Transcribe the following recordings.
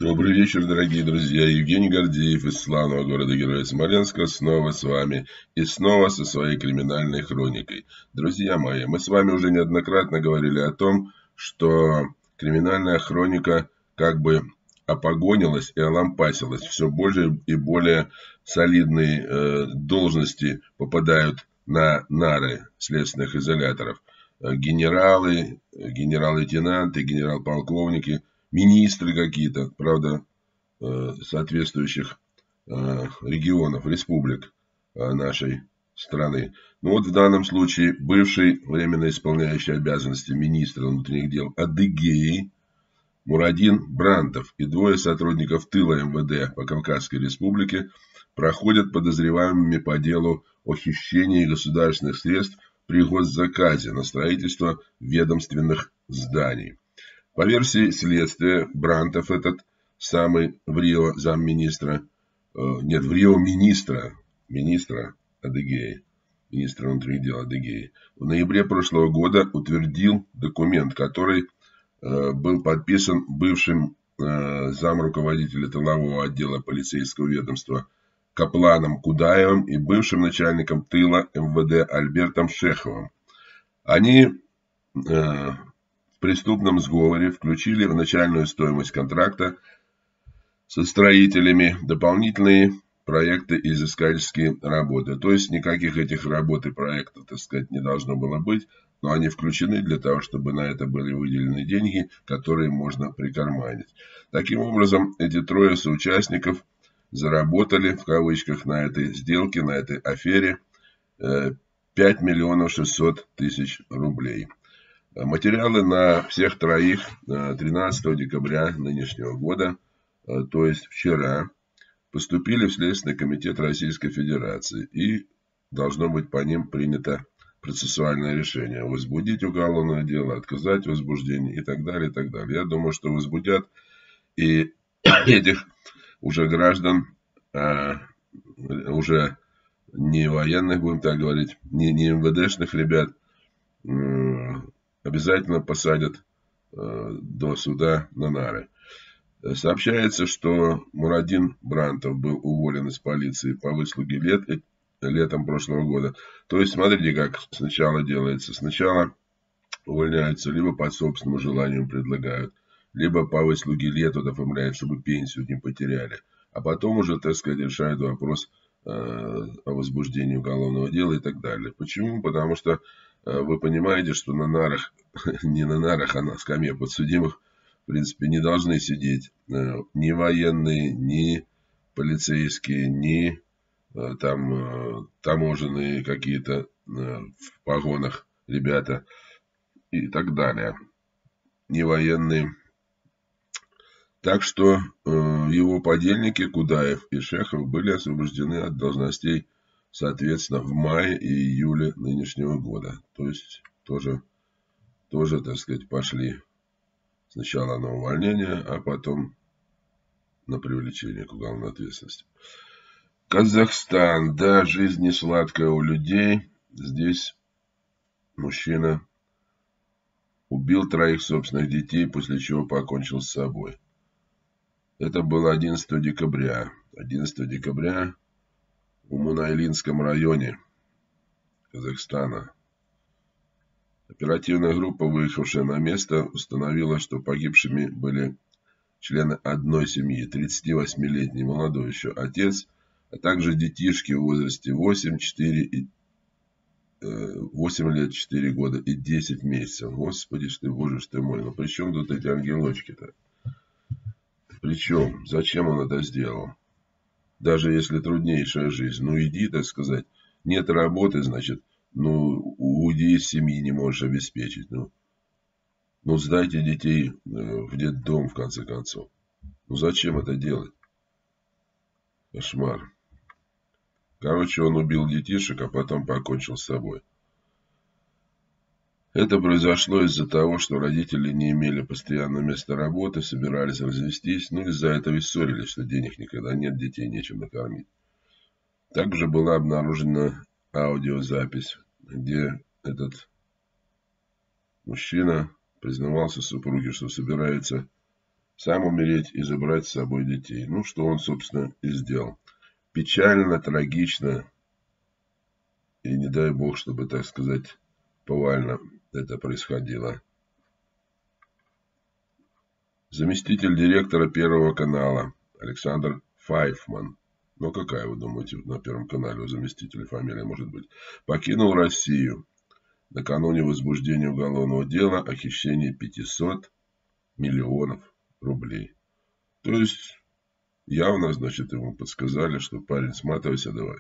Добрый вечер, дорогие друзья. Евгений Гордеев из славного города-героя Смоленска снова с вами и снова со своей криминальной хроникой. Друзья мои, мы с вами уже неоднократно говорили о том, что криминальная хроника как бы опогонилась и олампасилась. Все больше и более солидные должности попадают на нары следственных изоляторов. Генералы, генерал-лейтенанты, генерал-полковники, министры какие-то, правда, соответствующих регионов, республик нашей страны. Ну вот в данном случае бывший временно исполняющий обязанности министра внутренних дел Адыгеи Мурадин Брантов и двое сотрудников тыла МВД по Кавказской республике проходят подозреваемыми по делу о хищении государственных средств при госзаказе на строительство ведомственных зданий. По версии следствия, Брантов, этот самый в Рио замминистра, в Рио министра Адыгеи, министра внутренних дел Адыгеи, в ноябре прошлого года утвердил документ, который был подписан бывшим замруководителя тылового отдела полицейского ведомства Капланом Кудаевым и бывшим начальником тыла МВД Альбертом Шеховым. Они в преступном сговоре включили в начальную стоимость контракта со строителями дополнительные проекты и изыскательские работы. То есть никаких этих работ и проектов, так сказать, не должно было быть, но они включены для того, чтобы на это были выделены деньги, которые можно прикарманить. Таким образом, эти трое соучастников заработали, в кавычках, на этой сделке, на этой афере 5 миллионов 600 тысяч рублей. Материалы на всех троих 13 декабря нынешнего года, то есть вчера, поступили в Следственный комитет Российской Федерации, и должно быть по ним принято процессуальное решение. Возбудить уголовное дело, отказать в возбуждении и так далее, и так далее. Я думаю, что возбудят, и этих уже граждан, уже не военных, будем так говорить, не МВДшных ребят, обязательно посадят до суда на нары. Сообщается, что Мурадин Брантов был уволен из полиции по выслуге летом прошлого года. То есть, смотрите, как сначала делается. Сначала увольняются, либо по собственному желанию предлагают, либо по выслуге лет оформляют, чтобы пенсию не потеряли. А потом уже, так сказать, решают вопрос о возбуждении уголовного дела и так далее. Почему? Потому что вы понимаете, что на нарах, не на нарах, а на скамье подсудимых, в принципе, не должны сидеть ни военные, ни полицейские, ни там таможенные какие-то в погонах ребята и так далее. Ни военные. Так что его подельники Кудаев и Шехов были освобождены от должностей, соответственно, в мае и июле нынешнего года. То есть тоже, так сказать, пошли сначала на увольнение, а потом на привлечение к уголовной ответственности. Казахстан. Да, жизнь не сладкая у людей. Здесь мужчина убил 3 собственных детей, после чего покончил с собой. Это было 11 декабря. 11 декабря в Мунайлинском районе Казахстана. Оперативная группа, выехавшая на место, установила, что погибшими были члены одной семьи, 38-летний молодой еще отец, а также детишки в возрасте 8 лет, 4 года и 10 месяцев. Господи ж ты, боже ж ты мой, ну при чем тут эти ангелочки-то? Причем, зачем он это сделал? Даже если труднейшая жизнь, ну иди, так сказать, нет работы, значит, ну уйди из семьи, не можешь обеспечить. Ну сдайте детей в детдом, в конце концов. Ну зачем это делать? Кошмар. Короче, он убил детишек, а потом покончил с собой. Это произошло из-за того, что родители не имели постоянного места работы, собирались развестись, ну из-за этого и ссорились, что денег никогда нет, детей нечем накормить. Также была обнаружена аудиозапись, где этот мужчина признавался супруге, что собирается сам умереть и забрать с собой детей. Ну, что он, собственно, и сделал. Печально, трагично, и не дай бог, чтобы, так сказать, повально это происходило. Заместитель директора Первого канала Александр Файфман. Ну, какая, вы думаете, на Первом канале у заместителя фамилия может быть? Покинул Россию накануне возбуждения уголовного дела о хищении 500 миллионов рублей. То есть, явно, значит, ему подсказали, что парень, сматывайся давай.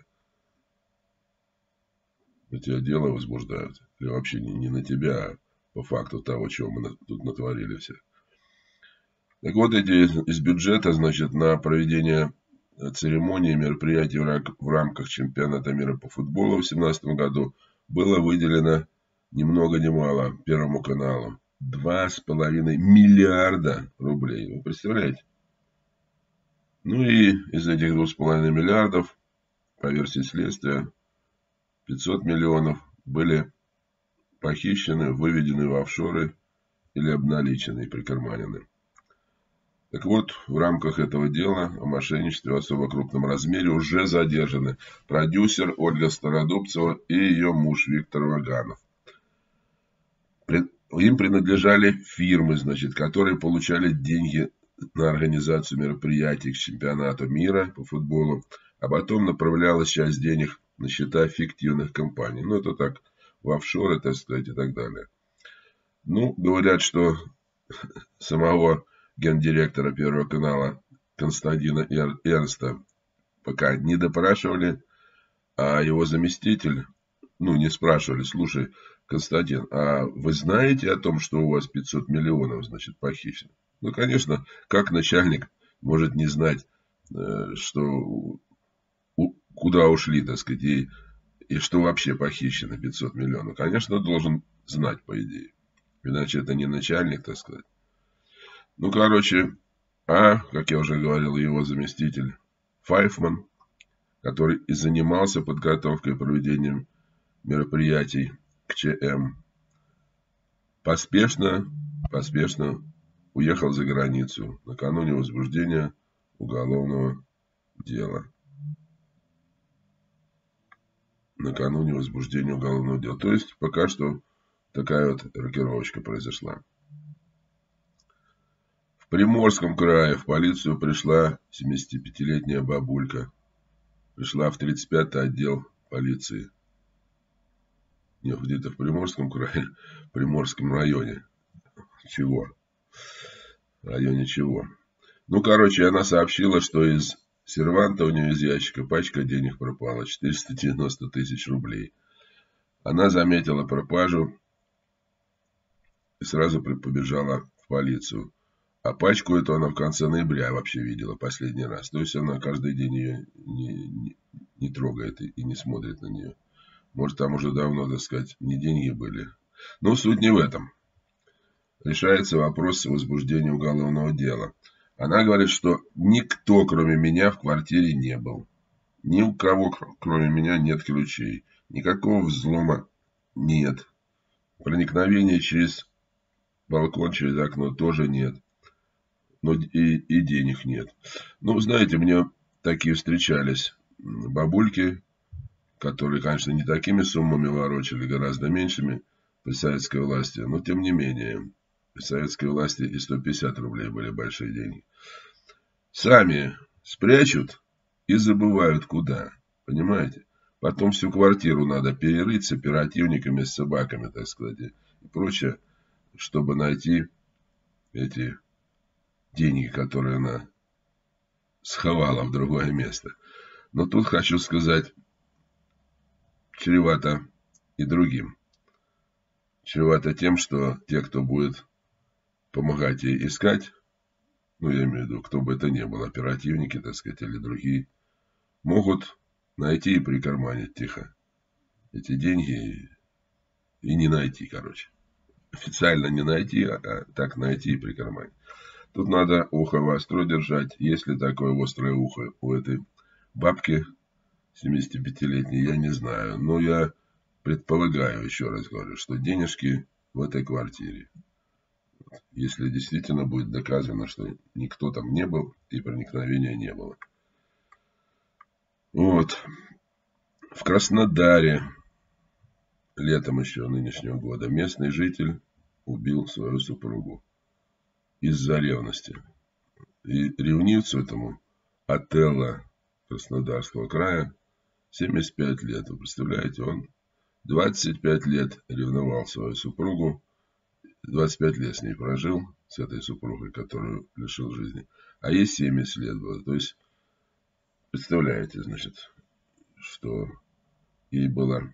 На тебя дело возбуждают. Или вообще не на тебя, а по факту того, чего мы тут натворили все. Так вот, эти из бюджета, значит, на проведение церемонии и мероприятий в рамках чемпионата мира по футболу в 2017 году было выделено ни много ни мало Первому каналу 2,5 миллиарда рублей. Вы представляете? Ну и из этих 2,5 миллиардов, по версии следствия, 500 миллионов были похищены, выведены в офшоры или обналичены и прикарманены. Так вот, в рамках этого дела о мошенничестве в особо крупном размере уже задержаны продюсер Ольга Стародубцева и ее муж Виктор Ваганов. Им принадлежали фирмы, значит, которые получали деньги на организацию мероприятий к чемпионату мира по футболу, а потом направлялась часть денег на счета фиктивных компаний. Ну, это так, в офшоры, так сказать, и так далее. Ну, говорят, что самого гендиректора Первого канала Константина Эрнста пока не допрашивали, а его заместитель, не спрашивали: слушай, Константин, а вы знаете о том, что у вас 500 миллионов, значит, похищено? Ну, конечно, как начальник может не знать, что куда ушли, так сказать, и что вообще похищено 500 миллионов? Конечно, должен знать, по идее. Иначе это не начальник, так сказать. Ну, короче, как я уже говорил, его заместитель Файфман, который и занимался подготовкой и проведением мероприятий к ЧМ, поспешно уехал за границу накануне возбуждения уголовного дела. То есть, пока что такая вот рокировочка произошла. В Приморском крае в полицию пришла 75-летняя бабулька. Пришла в 35-й отдел полиции. Нет, где-то в Приморском крае, в Приморском районе. Чего? В районе чего? Ну, короче, она сообщила, что из серванта у нее из ящика пачка денег пропала. 490 тысяч рублей. Она заметила пропажу и сразу побежала в полицию. А пачку эту она в конце ноября вообще видела последний раз. То есть она каждый день ее не трогает и не смотрит на нее. Может, там уже давно, так сказать, не деньги были. Но суть не в этом. Решается вопрос о возбуждении уголовного дела. Она говорит, что никто, кроме меня, в квартире не был. Ни у кого, кроме меня, нет ключей. Никакого взлома нет. Проникновения через балкон, через окно тоже нет. Но и денег нет. Ну, знаете, мне такие встречались бабульки, которые, конечно, не такими суммами ворочали, гораздо меньшими при советской власти, но тем не менее, при советской власти и 150 рублей были большие деньги. Сами спрячут и забывают куда, понимаете? Потом всю квартиру надо перерыть с оперативниками, с собаками, так сказать, и прочее, чтобы найти эти деньги, которые она сховала в другое место. Но тут хочу сказать, чревато и другим. Чревато тем, что те, кто будет помогать ей искать, я имею в виду, кто бы это ни был, оперативники, так сказать, или другие, могут найти и прикарманить тихо эти деньги и не найти, короче. Официально не найти, а так найти и прикарманить. Тут надо ухо востро держать. Есть ли такое острое ухо у этой бабки 75-летней, я не знаю. Но я предполагаю, еще раз говорю, что денежки в этой квартире. Вот, если действительно будет доказано, что никто там не был и проникновения не было. Вот. В Краснодаре летом еще нынешнего года местный житель убил свою супругу из-за ревности. И ревнивцу этому Отелло Краснодарского края 75 лет. Вы представляете, он 25 лет ревновал свою супругу, 25 лет с ней прожил, с этой супругой, которую лишил жизни. А ей 70 лет было. То есть, представляете, значит, что ей было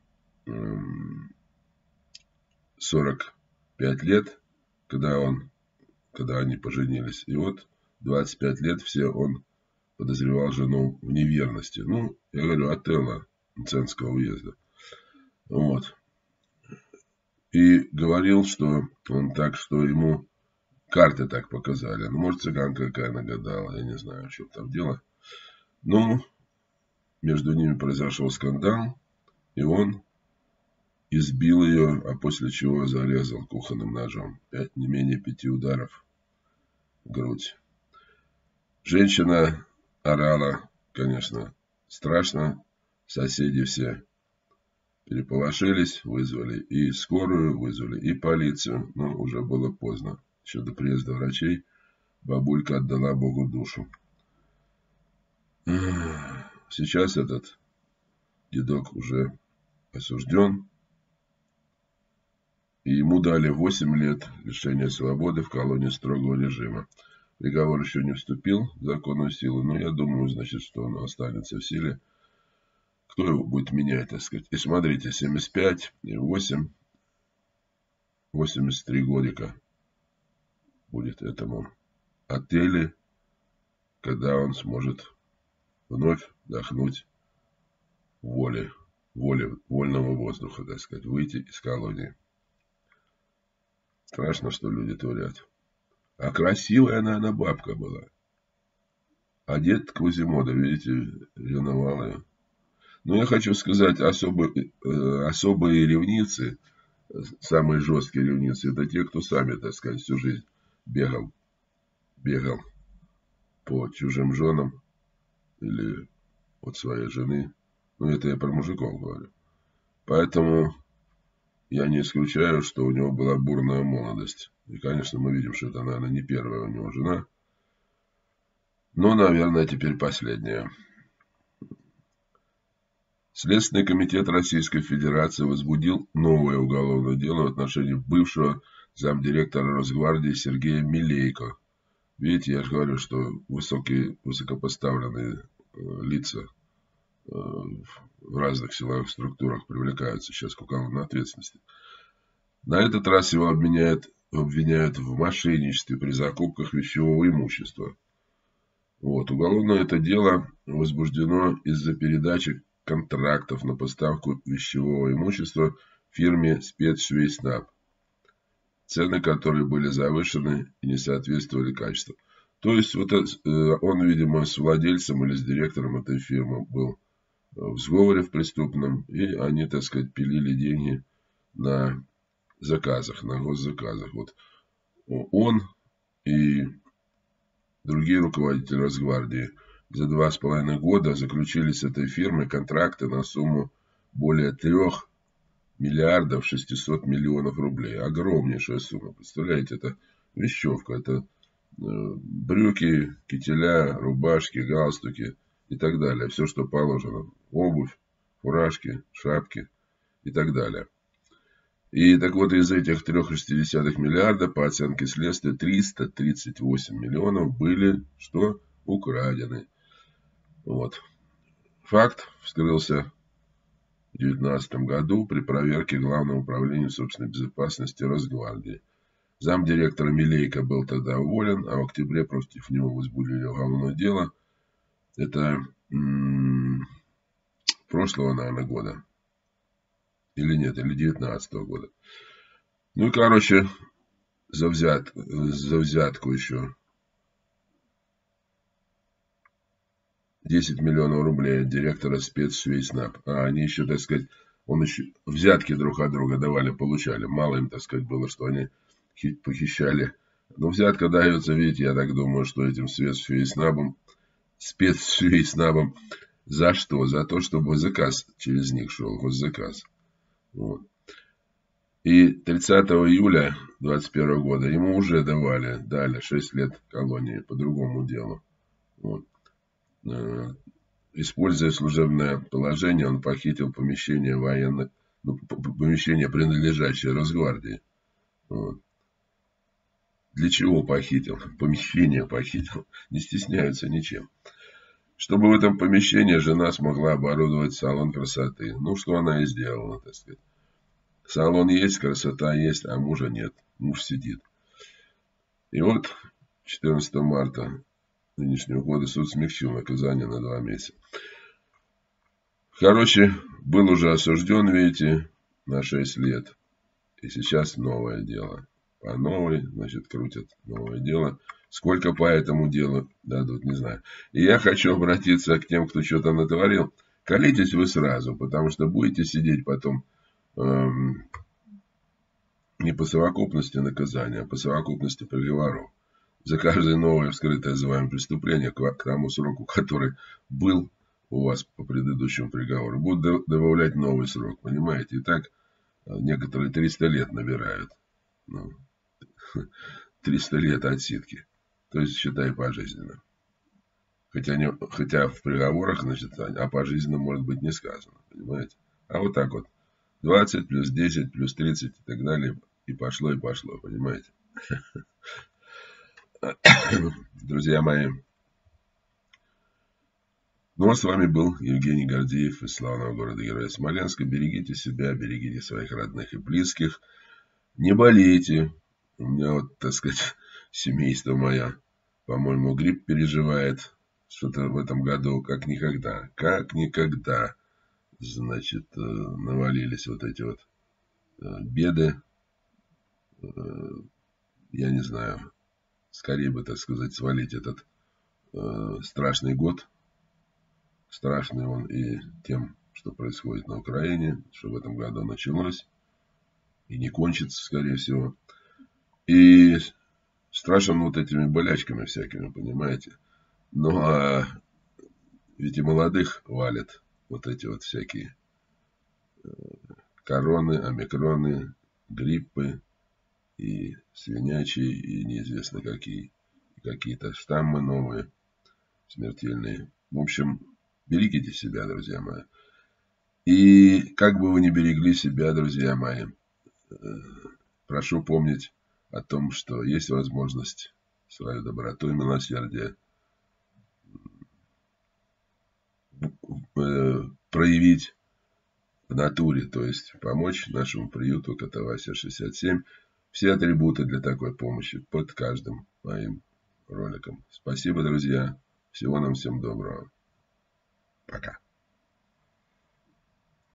45 лет, когда они поженились. И вот 25 лет он подозревал жену в неверности. Ну, я говорю, Отелло Мценского уезда. Вот. И говорил, что он так, что ему карты так показали. Ну, может, цыганка какая нагадала, я не знаю, в чем там дело. Ну, между ними произошел скандал, и он избил ее, а после чего зарезал кухонным ножом. Не менее 5 ударов в грудь. Женщина орала, конечно, страшно. Соседи все переполошились, вызвали и скорую, вызвали и полицию. Но уже было поздно. Еще до приезда врачей бабулька отдала Богу душу. Сейчас этот дедок уже осужден. И ему дали 8 лет лишения свободы в колонии строгого режима. Приговор еще не вступил в законную силу, но я думаю, значит, что он останется в силе. Кто его будет менять, так сказать? И смотрите, 75 и 8, 83 годика будет этому Отелло, когда он сможет вновь вдохнуть вольного воздуха, так сказать, выйти из колонии. Страшно, что люди творят. А красивая, наверное, бабка была. А дед Квазимода, видите, ревновал ее. Но я хочу сказать, особые ревницы, самые жесткие ревницы, это те, кто сами, так сказать, всю жизнь бегал по чужим женам или от своей жены. Ну, это я про мужиков говорю. Поэтому я не исключаю, что у него была бурная молодость. И, конечно, мы видим, что это, наверное, не первая у него жена. Но, наверное, теперь последняя. Следственный комитет Российской Федерации возбудил новое уголовное дело в отношении бывшего замдиректора Росгвардии Сергея Милейко. Видите, я же говорю, что высокопоставленные лица в разных силовых структурах привлекаются сейчас к уголовной ответственности. На этот раз его обвиняют в мошенничестве при закупках вещевого имущества. Вот. Уголовное это дело возбуждено из-за передачи контрактов на поставку вещевого имущества фирме Спецшвейснаб, цены которой были завышены и не соответствовали качеству. То есть вот он, видимо, с владельцем или с директором этой фирмы был в сговоре в преступном, и они, так сказать, пилили деньги на заказах, на госзаказах. Вот он и другие руководители Росгвардии за 2,5 года заключили с этой фирмой контракты на сумму более 3 миллиардов 600 миллионов рублей. Огромнейшая сумма. Представляете, это вещевка, это брюки, кителя, рубашки, галстуки и так далее. Все, что положено. Обувь, фуражки, шапки и так далее. И так вот, из этих 3,6 миллиарда, по оценке следствия, 338 миллионов были, что, украдены. Вот. Факт вскрылся в 2019 году при проверке Главного управления собственной безопасности Росгвардии. Замдиректора Милейко был тогда уволен, а в октябре против него возбудили уголовное дело. Это прошлого, наверное, года. Или нет, или 2019 года. Ну и, короче, за взятку еще 10 миллионов рублей от директора Спецшвейснаб. А они еще, так сказать, взятки друг от друга давали, получали. Мало им, так сказать, было, что они похищали Но взятка дается, видите, я так думаю, что этим спецфюиснабам, за что? За то, чтобы заказ через них шел, госзаказ. Вот. И 30 июля 2021 года ему уже дали 6 лет колонии по другому делу. Вот. Используя служебное положение, он похитил помещение военных, помещение, принадлежащее Росгвардии. Вот. Для чего похитил? Помещение похитил. Не стесняются ничем. Чтобы в этом помещении жена смогла оборудовать салон красоты. Ну, что она и сделала, так сказать. Салон есть, красота есть, а мужа нет. Муж сидит. И вот 14 марта нынешнего года суд смягчил наказание на 2 месяца. Короче, был уже осужден, видите, на 6 лет. И сейчас новое дело. По новой, значит, крутят новое дело. Сколько по этому делу дадут, не знаю. И я хочу обратиться к тем, кто что-то натворил. Колитесь вы сразу, потому что будете сидеть потом не по совокупности наказания, а по совокупности приговоров. За каждое новое вскрытое за вами преступление к тому сроку, который был у вас по предыдущему приговору, будут добавлять новый срок, понимаете? И так некоторые 300 лет набирают. 300 лет отсидки. То есть, считай, пожизненно. Хотя в приговорах, значит, о пожизненном может быть не сказано, понимаете? А вот так вот. 20 плюс 10 плюс 30 и так далее. И пошло, понимаете? Друзья мои. Ну, а с вами был Евгений Гордеев из славного города-героя Смоленска. Берегите себя, берегите своих родных и близких. Не болейте. У меня вот, так сказать, семейство мое, по-моему, грипп переживает что-то в этом году как никогда. Как никогда, значит, навалились вот эти вот беды. Я не знаю, скорее бы, так сказать, свалить этот страшный год. Страшный он и тем, что происходит на Украине, что в этом году началось и не кончится, скорее всего. И страшен вот этими болячками всякими, понимаете. Ну, а ведь и молодых валят вот эти вот всякие короны, омикроны, гриппы и свинячьи, и неизвестно какие. Какие-то штаммы новые, смертельные. В общем, берегите себя, друзья мои. И как бы вы ни берегли себя, друзья мои, прошу помнить о том, что есть возможность свою доброту и милосердие проявить в натуре, то есть помочь нашему приюту Катавасия 67. Все атрибуты для такой помощи под каждым моим роликом. Спасибо, друзья. Всего нам всем доброго. Пока.